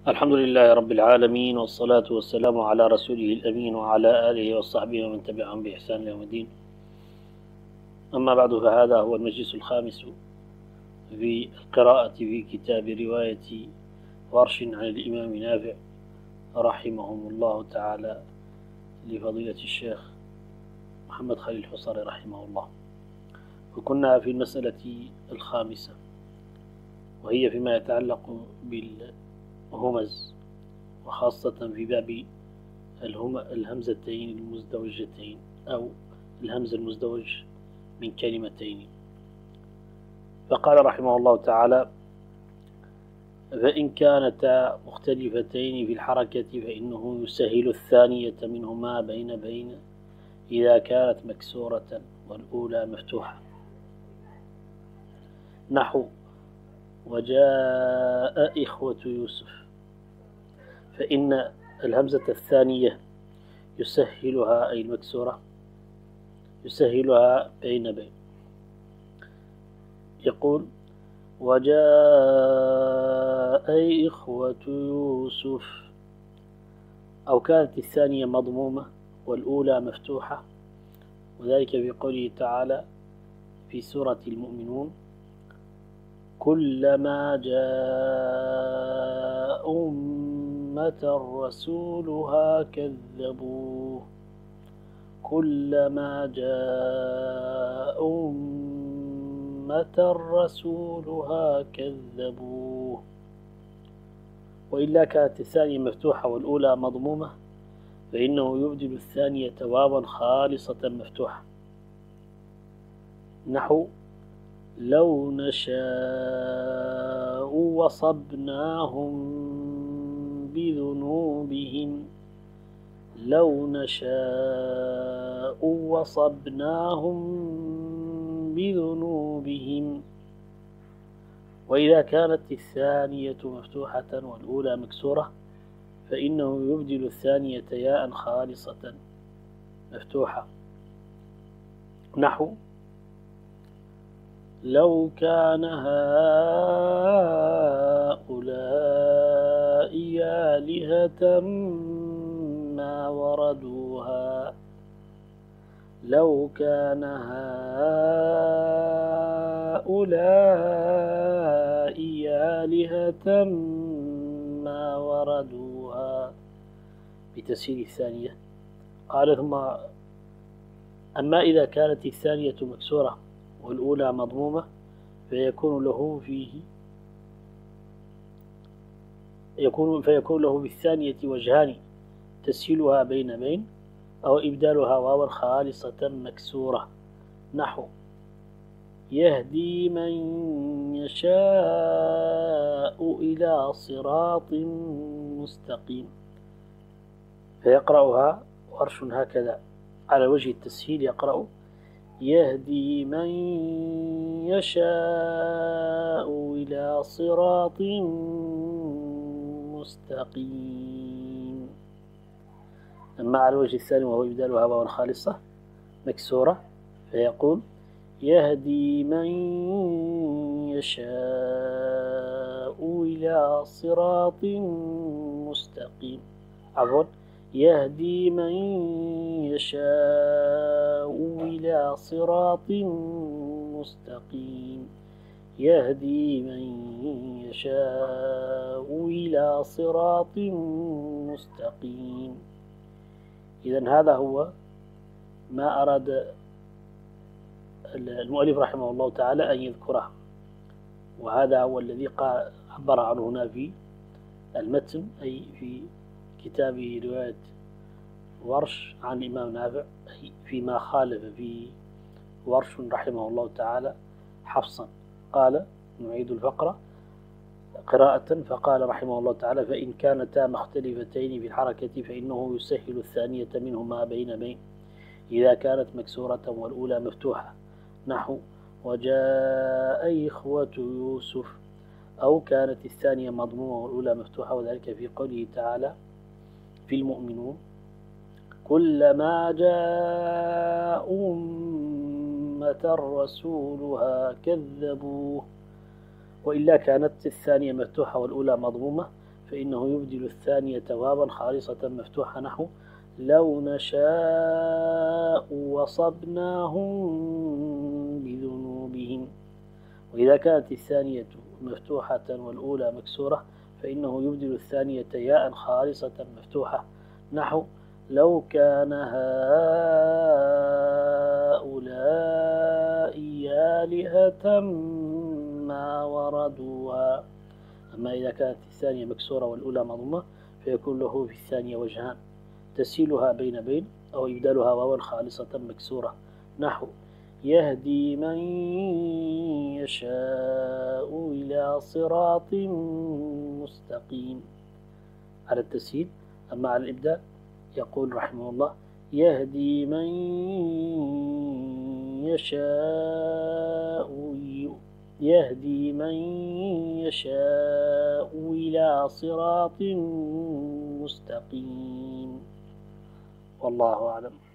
الحمد لله رب العالمين، والصلاة والسلام على رسوله الأمين وعلى آله وصحبه ومن تبعهم بإحسان إلى يوم الدين. أما بعد، فهذا هو المجلس الخامس في القراءة في كتاب رواية ورش عن الإمام نافع رحمهم الله تعالى لفضيلة الشيخ محمد خليل الحصري رحمه الله. وكنا في المسألة الخامسة، وهي فيما يتعلق بالهمز، وخاصة في باب الهمزتين المزدوجتين أو الهمز المزدوج من كلمتين. فقال رحمه الله تعالى: فإن كانتا مختلفتين في الحركة فإنه يسهل الثانية منهما بين إذا كانت مكسورة والأولى مفتوحة، نحو وجاء إخوة يوسف، فإن الهمزة الثانية يسهلها أي المكسورة يسهلها بين. يقول: وجاء إخوة يوسف، أو كانت الثانية مضمومة والأولى مفتوحة، وذلك في قوله تعالى في سورة المؤمنون: كلما جاء أمة رسولها كذبوه. كلما جاء أمة رسولها كذبوه. وإلا كانت الثانية مفتوحة والأولى مضمومة فإنه يبدل الثانية واوا خالصة مفتوحة، نحو لو نشاء وصبناهم بذنوبهم. لو نشاء وصبناهم بذنوبهم. وإذا كانت الثانية مفتوحة والأولى مكسورة فإنه يبدل الثانية ياء خالصة مفتوحة، نحو لو كان هؤلاء آلهة ما وردوها. لو كان هؤلاء آلهة ما وردوها بتسهيل الثانية. قال: ثم أما إذا كانت الثانية مكسورة والأولى مضمومة فيكون له بالثانية وجهان: تسهيلها بين أو إبدالها واوا خالصة مكسورة، نحو يهدي من يشاء إلى صراط مستقيم. فيقرأها ورش هكذا على وجه التسهيل، يقرأ يهدي من يشاء إلى صراط مستقيم. أما على الوجه الثاني وهو يبدلها واوا خالصة مكسورة فيقول يهدي من يشاء إلى صراط مستقيم. عفوا، يهدي من يشاء إلى صراط مستقيم. يهدي من يشاء إلى صراط مستقيم. إذن هذا هو ما أراد المؤلف رحمه الله تعالى أن يذكره، وهذا هو الذي عبر عنه هنا في المتن، أي في كتابه رواية ورش عن الإمام نافع، أي فيما خالف في ورش رحمه الله تعالى حفصا. قال: نعيد الفقرة قراءة. فقال رحمه الله تعالى: فإن كانتا مختلفتين في الحركة فإنه يسهل الثانية منهما بين إذا كانت مكسورة والأولى مفتوحة، نحو وجاء إخوة يوسف، أو كانت الثانية مضمومة والأولى مفتوحة، وذلك في قوله تعالى في المؤمنون: كلما جاء أمة رسولها كذبوه. وإلا كانت الثانية مفتوحة والأولى مضمومة فإنه يبدل الثانية واوا خالصة مفتوحة نحو لو نشاء وصبناهم بذنوبهم. وإذا كانت الثانية مفتوحة والأولى مكسورة فإنه يبدل الثانية ياء خالصة مفتوحة نحو لو كان هؤلاء آلهة ما وردوها. أما إذا كانت الثانية مكسورة والأولى مضمومة فيكون له في الثانية وجهان: تسهيلها بين أو إبدالها واوا خالصة مكسورة نحو يهدي من يشاء إلى صراط مستقيم على التسهيل. أما على الإبدال يقول رحمه الله يهدي من يشاء إلى صراط مستقيم. والله أعلم.